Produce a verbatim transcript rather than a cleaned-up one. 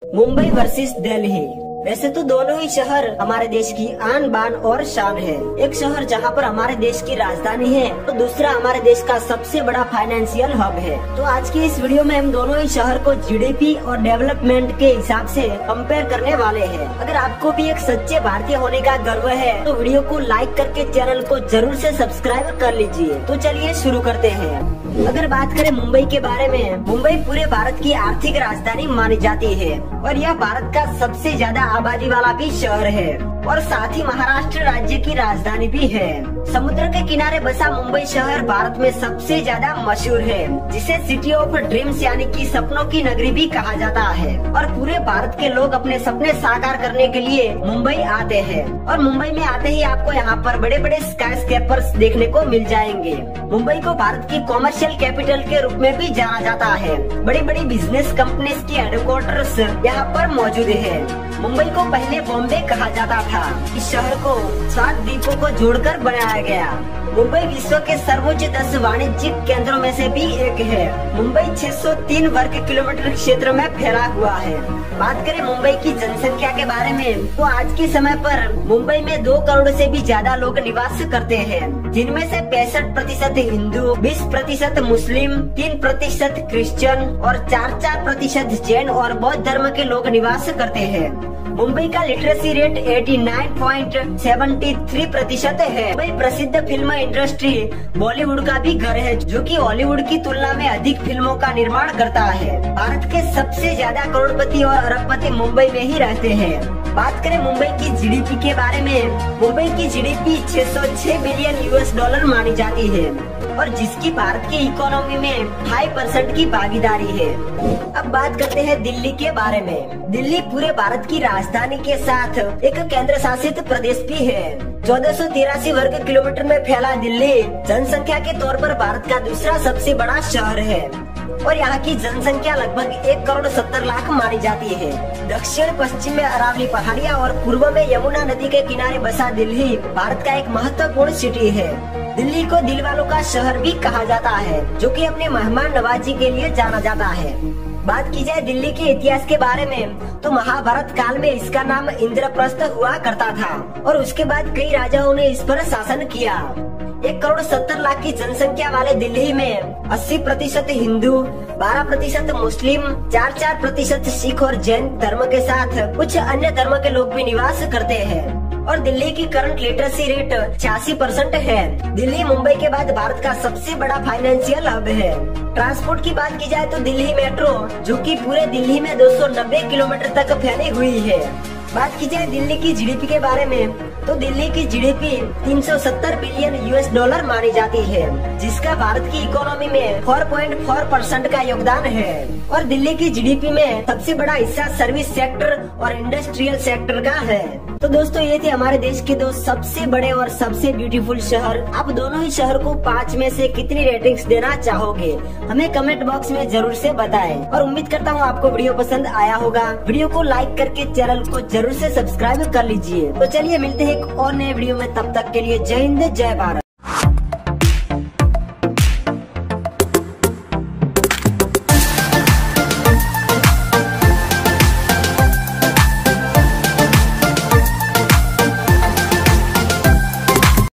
Mumbai versus Delhi. वैसे तो दोनों ही शहर हमारे देश की आन बान और शान है। एक शहर जहां पर हमारे देश की राजधानी है तो दूसरा हमारे देश का सबसे बड़ा फाइनेंशियल हब है। तो आज की इस वीडियो में हम दोनों ही शहर को जीडीपी और डेवलपमेंट के हिसाब से कंपेयर करने वाले हैं। अगर आपको भी एक सच्चे भारतीय होने का गर्व है तो वीडियो को लाइक करके चैनल को जरूर से सब्सक्राइब कर लीजिए। तो चलिए शुरू करते हैं। अगर बात करें मुंबई के बारे में, मुंबई पूरे भारत की आर्थिक राजधानी मानी जाती है और यह भारत का सबसे ज्यादा आबादी वाला भी शहर है और साथ ही महाराष्ट्र राज्य की राजधानी भी है। समुद्र के किनारे बसा मुंबई शहर भारत में सबसे ज्यादा मशहूर है, जिसे सिटी ऑफ ड्रीम्स यानी कि सपनों की नगरी भी कहा जाता है। और पूरे भारत के लोग अपने सपने साकार करने के लिए मुंबई आते हैं और मुंबई में आते ही आपको यहाँ पर बड़े बड़े स्काईस्क्रेपर्स देखने को मिल जाएंगे। मुंबई को भारत की कॉमर्शियल कैपिटल के रूप में भी जाना जाता है। बड़ी बड़ी बिजनेस कंपनीज की हेडक्वार्टर्स यहाँ पर मौजूद है। मुंबई को पहले बॉम्बे कहा जाता था। इस शहर को सात द्वीपों को जोड़कर बनाया गया। मुंबई विश्व के सर्वोच्च दस वाणिज्यिक केंद्रों में से भी एक है। मुंबई छह सौ तीन वर्ग किलोमीटर क्षेत्र में फैला हुआ है। बात करें मुंबई की जनसंख्या के बारे में तो आज के समय पर मुंबई में दो करोड़ से भी ज्यादा लोग निवास करते हैं, जिनमें से पैंसठ प्रतिशत हिंदू, बीस प्रतिशत मुस्लिम, तीन प्रतिशत क्रिश्चियन और चार चार प्रतिशत जैन और बौद्ध धर्म के लोग निवास करते हैं। मुंबई का लिटरेसी रेट नवासी पॉइंट सात तीन प्रतिशत है। मुंबई प्रसिद्ध फिल्म इंडस्ट्री बॉलीवुड का भी घर है, जो कि हॉलीवुड की तुलना में अधिक फिल्मों का निर्माण करता है। भारत के सबसे ज्यादा करोड़पति और अरबपति मुंबई में ही रहते हैं। बात करें मुंबई की जीडीपी के बारे में, मुंबई की जीडीपी छह सौ छह बिलियन यूएस डॉलर मानी जाती है और जिसकी भारत की इकोनॉमी में पाँच परसेंट की भागीदारी है। अब बात करते हैं दिल्ली के बारे में। दिल्ली पूरे भारत की राजधानी के साथ एक केंद्र शासित प्रदेश भी है। चौदह सौ तिरासी वर्ग किलोमीटर में फैला दिल्ली जनसंख्या के तौर पर भारत का दूसरा सबसे बड़ा शहर है और यहाँ की जनसंख्या लगभग एक करोड़ सत्तर लाख मानी जाती है। दक्षिण पश्चिम में अरावली पहाड़ियाँ और पूर्व में यमुना नदी के किनारे बसा दिल्ली भारत का एक महत्वपूर्ण सिटी है। दिल्ली को दिल वालों का शहर भी कहा जाता है, जो कि अपने मेहमान नवाजी के लिए जाना जाता है। बात की जाए दिल्ली के इतिहास के बारे में तो महाभारत काल में इसका नाम इंद्रप्रस्थ हुआ करता था और उसके बाद कई राजाओं ने इस पर शासन किया। एक करोड़ सत्तर लाख की जनसंख्या वाले दिल्ली में अस्सी प्रतिशत हिंदू, बारह प्रतिशत मुस्लिम, चार चार प्रतिशत सिख और जैन धर्म के साथ कुछ अन्य धर्म के लोग भी निवास करते हैं और दिल्ली की करंट लिटरेसी रेट छियासी परसेंट है। दिल्ली मुंबई के बाद भारत का सबसे बड़ा फाइनेंशियल हब है। ट्रांसपोर्ट की बात की जाए तो दिल्ली मेट्रो, जो कि पूरे दिल्ली में दो सौ नब्बे किलोमीटर तक फैली हुई है। बात की जाए दिल्ली की जीडीपी के बारे में तो दिल्ली की जीडीपी तीन सौ सत्तर बिलियन यूएस डॉलर मानी जाती है, जिसका भारत की इकोनॉमी में चार पॉइंट चार परसेंट का योगदान है और दिल्ली की जीडीपी में सबसे बड़ा हिस्सा सर्विस सेक्टर और इंडस्ट्रियल सेक्टर का है। तो दोस्तों ये थे हमारे देश के दो सबसे बड़े और सबसे ब्यूटीफुल शहर। आप दोनों ही शहर को पाँच में से कितनी रेटिंग्स देना चाहोगे हमें कमेंट बॉक्स में जरूर से बताएं और उम्मीद करता हूँ आपको वीडियो पसंद आया होगा। वीडियो को लाइक करके चैनल को जरूर से सब्सक्राइब कर लीजिए। तो चलिए मिलते हैं एक और नए वीडियो में, तब तक के लिए जय हिंद जय भारत।